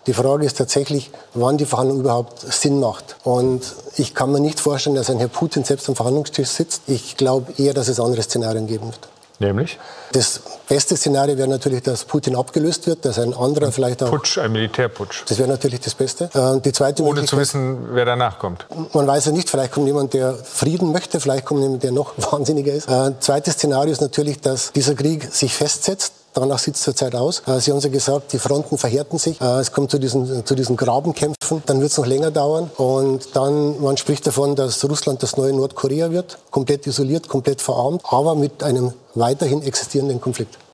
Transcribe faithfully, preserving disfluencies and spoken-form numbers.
Die Frage ist tatsächlich, wann die Verhandlung überhaupt Sinn macht. Und ich kann mir nicht vorstellen, dass ein Herr Putin selbst am Verhandlungstisch sitzt. Ich glaube eher, dass es andere Szenarien geben wird. Nämlich? Das beste Szenario wäre natürlich, dass Putin abgelöst wird, dass ein anderer ein vielleicht auch... Putsch, ein Militärputsch. Das wäre natürlich das Beste. Äh, die zweite Ohne zu wissen, wer danach kommt. Man weiß ja nicht, vielleicht kommt jemand, der Frieden möchte, vielleicht kommt jemand, der noch wahnsinniger ist. Äh, zweites Szenario ist natürlich, dass dieser Krieg sich festsetzt. Danach sieht es zurzeit aus. Sie haben ja gesagt, die Fronten verhärten sich. Es kommt zu diesen, zu diesen Grabenkämpfen. Dann wird es noch länger dauern. Und dann, man spricht davon, dass Russland das neue Nordkorea wird. Komplett isoliert, komplett verarmt, aber mit einem weiterhin existierenden Konflikt.